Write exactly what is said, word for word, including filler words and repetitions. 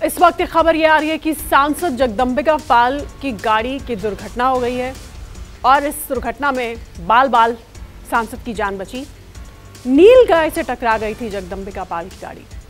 इस वक्त खबर ये आ रही है कि सांसद जगदंबिका पाल की गाड़ी की दुर्घटना हो गई है और इस दुर्घटना में बाल बाल सांसद की जान बची। नील गाय से टकरा गई थी जगदंबिका पाल की गाड़ी।